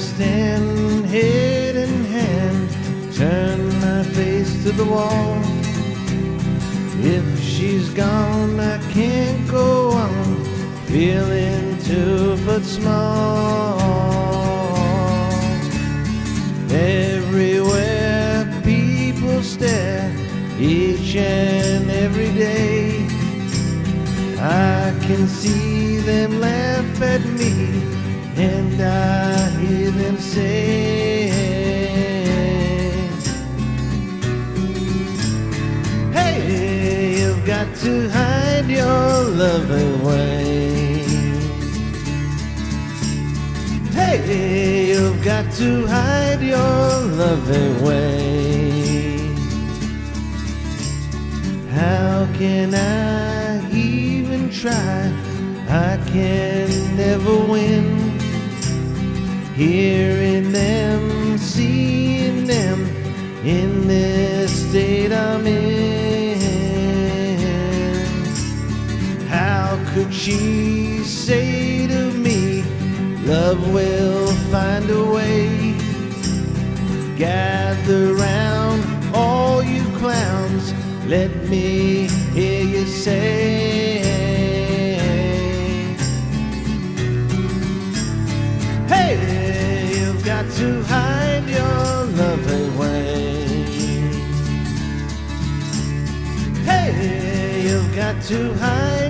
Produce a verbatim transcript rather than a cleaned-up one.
stand head in hand, turn my face to the wall. If she's gone, I can't go on, feeling two foot small. Everywhere people stare, each and every day, I can see them laugh at me, and I hear them say, hey, you've got to hide your love away. Hey, you've got to hide your love away. How can I even try? I can never win. Hearing them, seeing them in this state I'm in. How could she say to me, love will find a way? Gather round, all you clowns, let me hear you say, hey, you've got to hide your love away. Hey, you've got to hide